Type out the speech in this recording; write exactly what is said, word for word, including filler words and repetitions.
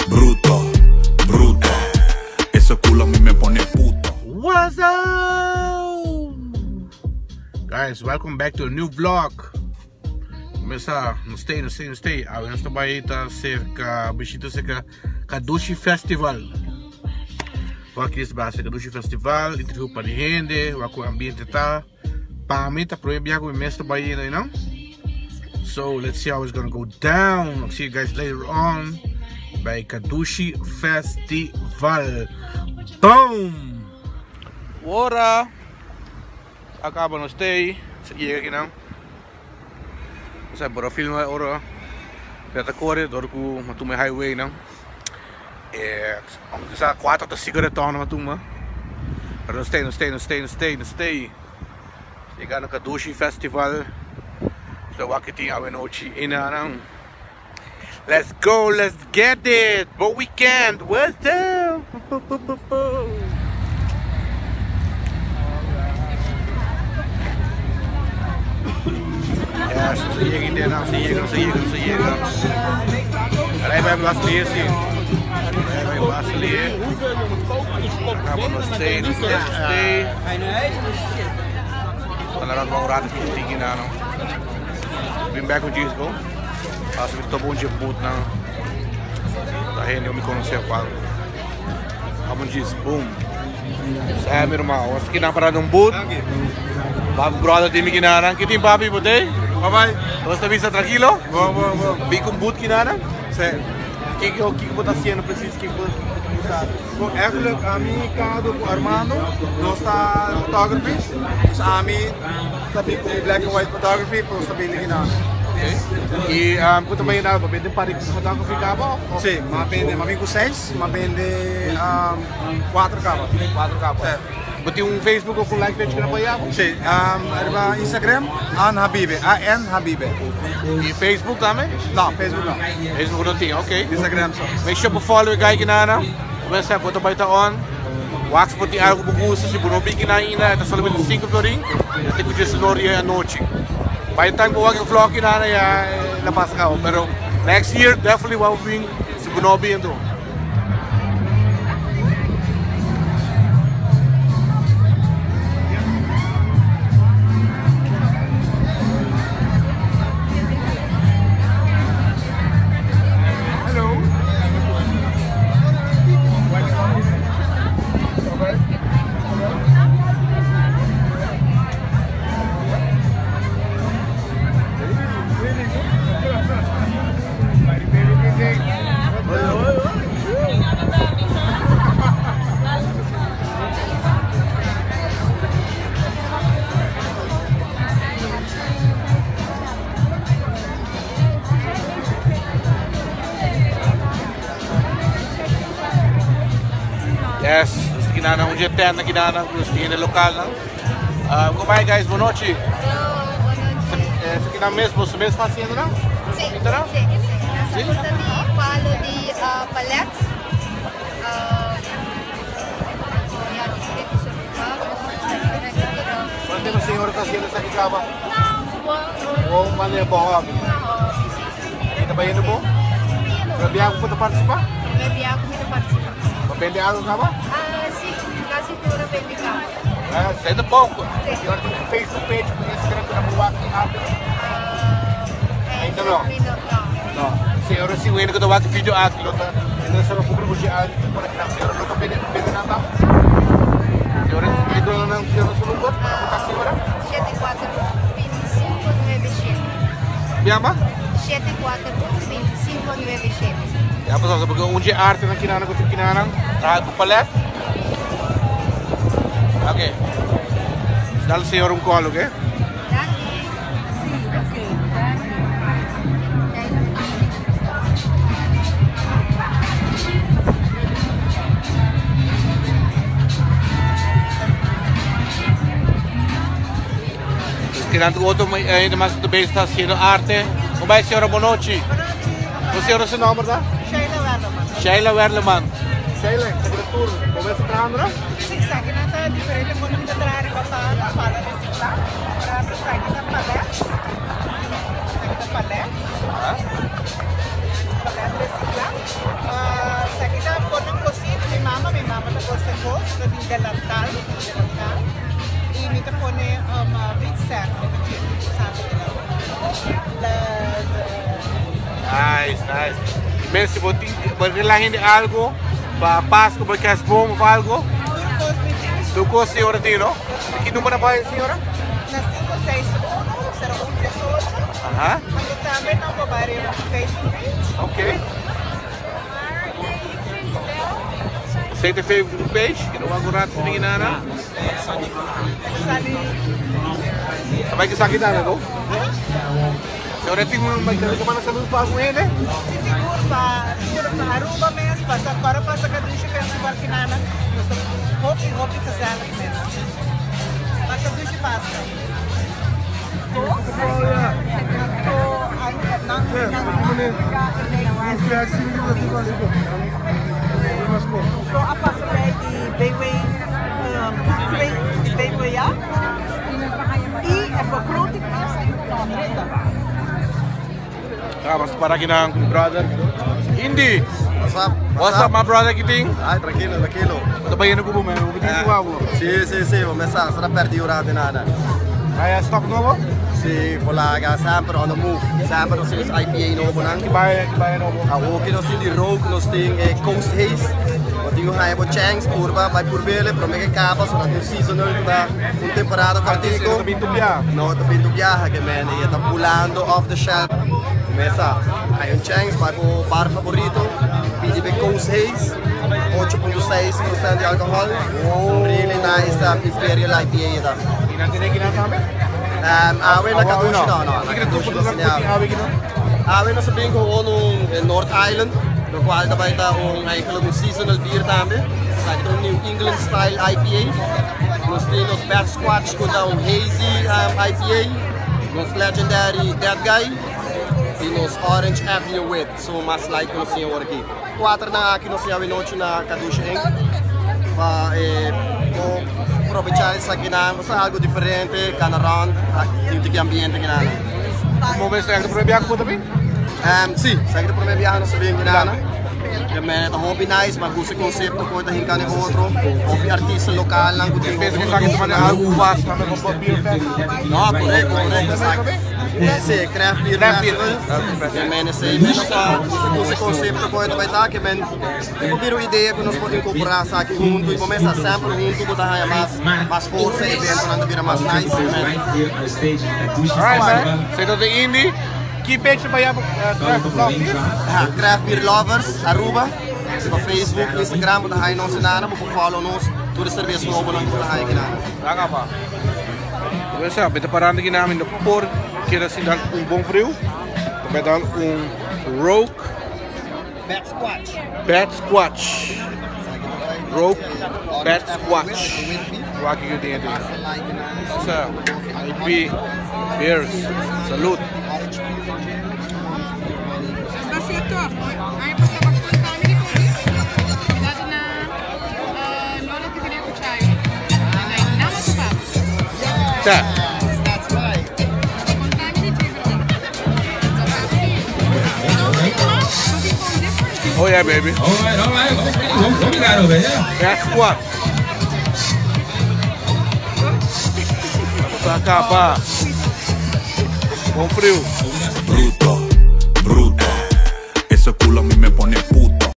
Bruto, bruto. Ese culo a mí me pone puto. What's up? Guys, welcome back to a new vlog. Começar, não sei, não sei, não sei. A gente vai estar cerca, bichito cerca, Kadushi Festival. Aqui esse base Kadushi Festival, interview para gente, o ambiente tá. Para mim tá proibido com o mestre Bahia, you know? So let's see how it's gonna go down. I'll see you guys later on by Kadushi Festival. Boom! Ora! Acaba no stay. Sige aqui não. Saya baru film ora. Kita corre dor ku matuma highway não. É, sa quatro tá cigareta na matuma. Pero stay, no stay, no stay, no stay, no stay. Chegar no Kadushi Festival. So aqui tem a noite ina não. Let's go, let's get it. But weekend, what's up? Ja, zo zie je in de naam, zie je, zo zie je, zo zie je. Wij hebben wat leer zien. Wij hebben wat leer. Gaan we nog steeds, nog steeds. En dan gaan we raad het tegen aan. Ik ben back with Jesus, bro. Als we toch een boot na. Daarheen eu me conhecer qual. Vamos Jesus, boom. Saya meu irmão, was aqui na parada um boot. Bago brother di mi kinarang, kitin papi po te? Bye-bye. Basta visa tranquilo? Bom, bom, bom. Vi com boot kinarang? Certo. O que que o que que tá sendo preciso que você Bom, eigenlijk a mim kado com Armando, nós está photography. Dus a mim sabi ko black and white photography, pero sabi ni gina. Okay. E um, quanto mais nada, pwede pa rin photography ka ba? Sim, mapende, mapende com seis, mapende um, quatro cabos. Quatro ka pa. Buti yung Facebook o kung like page ka na ba yan? Sim, um, ano ba Instagram? An Habibe, A N Habibe. E Facebook também? Não, Facebook não. Facebook não tem, ok. Instagram só. Make sure po follow yung guy kinana. Começa a quanto ba ito on? Wax po ti algo bugusa si Bunobi kinaina. Ito solamente cinco floring. Ito ko dyan sonori a noche. By the time po wag yung vlog kinana ya, lapas ka. Pero next year, definitely wag wing si Bunobi ito. Yes, gusto kinana kong jet ten na kinana gusto kinana lokal na. Uh, kumay guys, boa noite. Esse aqui na mesmo, você mesmo fazendo não? Sim, sim, Então, sim. Nessa ruta de palo de uh, paletes. quanto tempo a senhora está sendo essa quicaba? Não, Ou uma maneira boa? Está bem indo bom? Vai ako po participar? may biyak ko na participar. Mapende ako ka ba? Ah, sim, kasi pura pwede ka. Ah, sa ito po. Senhora tem Facebook page, Instagram ko na buwak ni Ate. Eh, Ito no? no. No. Senhora si Wayne ko tawag video at lota. Ito sa publiko siya at para kita senhora lota pwede pwede na ba? Senhora ito na nang senhora sulubot para bukas senhora. sete quatro veinticinco noventa e sete. Biama? sete quatro veinticinco noventa e sete. Ya pa sa pag unji arte na kinana ko tin kinana. Trago palet. Okay. Dal senhor um colo, okay? Kinanto ko ito, ay naman sa base na sino arte. Kung ba yung senhora Bonochi? Kung senhora sa number na? Shaila Werleman. Shaila Werleman. Shaila, sa direktur. Kung ba sa trano na? Sim, sa akin na tayo, diferente mo nang tatrari ko sa pala de sila. Para sa akin na pala. Sa akin na pala. Ha? Pala de sila. pasta de delantal, delantal. Y mi pone um, uh, big sack. Nice, nice. Mensen, wat relagen de algo, para Páscoa, para que as bom ou algo. Turcos, senhora Dino. Que número vai, senhora? Na cinco seis um zero um três oito. Aham. Mas também não vou barrer no Facebook. Ok. Aceita Facebook page, que não vai agurar com ninguém nada. Sali. Sabay ka sakit na, no? Teoretic mo magdala ka man sa luz pa ele? Siguro pa, siguro pa Aruba mesmo, passa agora passa Kadushi Festival que nada. Hopi, hopi sa sana mesmo. Passa Kadushi passa. To, to, ano, nang, So, apa sa di Bayway, um, di Bayway ya? I, ako, krotik na sa iyo. Ah, mas para aqui na brother. Indy. What's up? What's up, my brother Kiting? Ai, tranquilo, tranquilo. Ano ba yan ko mo? Ano ba dito ako? Sì, sì, sì, ho messo, sarà per di ora di nada. Kaya stock novo? Sì, polaga, sempre on the move. Sempre nos I P A novo nang. Kibaya, kibaya novo. Ah, ook nos in die rook, nos ting eh, Coast Haze. Wat die ga je wat changs purba, bij purbele, promege capa, so dat een seasonal da un temperado partico. No, to pinto viaja que men, y está pulando off the shelf. Mesa, hay un changs, bij po bar favorito, pidi bij Coast Haze. ocho punto seis percent de alcohol. Oh. Really nice uh, Imperial I P A da. Ginagin na kami? Um, awe na Kadushi no, no. Nakadushi na siya. Awe na sabihin ko nung North Island. Lo qual daarbij daar een eigenlijk een seasonal bier daarmee. Zijn het een New England style I P A. Nos tem os Bad Squatch com um hazy um, I P A. Nos legendary Dead Guy. E nos Orange Avenue Wit. So mas like nos senhor aqui. Quatro na aqui nos senhor noite na Kadushi Inc. Para eh, aproveitar isso aqui na, mas algo diferente, canaron, tipo de ambiente que nada. Mo ba sa primeiro viagem po também? Um, sim, segue para mim viajar no sabem que nada. Que me tá hobby nice, mas gosto conceito ko da hinka ni outro, hobby artista local lang ko din. Pensa que sa akin man algo was na may pop beer fest. No, correcto, correcto, sabe. Esse craft beer festival. Que men sei, men sa gosto conceito ko da vai dar que men eu viro ideia que nós podemos incorporar sa aqui junto e começa sempre junto com da mais mais força e evento nada vira mais nice. Alright man, say to the Indy. Que page ba yan? Craft beer? Ah, Craft Beer Lovers, Aruba. Sa Facebook, Instagram, mo tayo nung sinana, mo follow nos. Tudo serviço novo lang po tayo ginana. Saka pa. Então, sabe, beta parando aqui namin no por, que era assim dar um bom frio. Também dar um Rogue Bad Squatch. Bad Squatch. Rogue Bad Squatch. Rocky que tem aqui. Sa I P Beers. Salute. Despacito. Ay, pues se va a contar mi polis. Cuidado na lola que viene cuchayo. Ay, nada tu papo. Tá. That's right. Contar mi tigre. Oh yeah, baby. Alright, alright. What we got over here? Bad Squatch. Saka pa. Bom frio. Bruto, bruto. Ese culo a mí me pone puto.